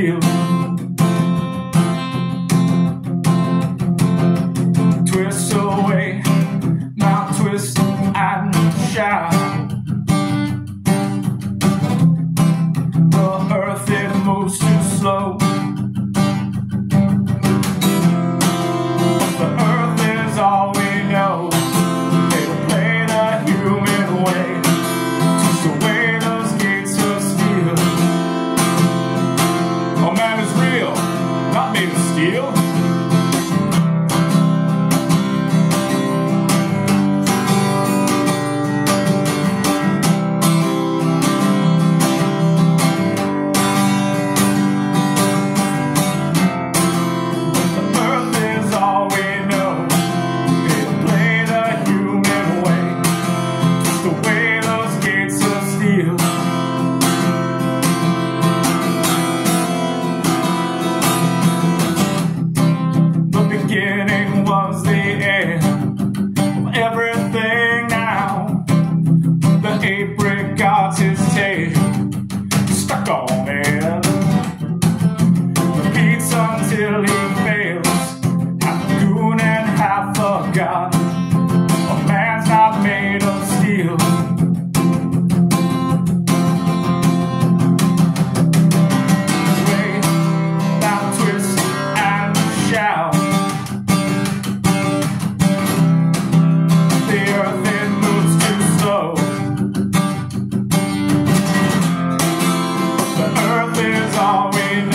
steel. Twist away, now twist and shout. The earth, it moves too slow. The earth is all we know. They play the human way, twist away those gates of steel. Oh, man is real, not made of steel. Beginning was the end of everything now. The ape got his tail stuck on it. Repeats until he fails, half a goon and half a god. A man's not made of steel. Sway, now twist and shout. The earth, it moves too slow. The earth is all we know.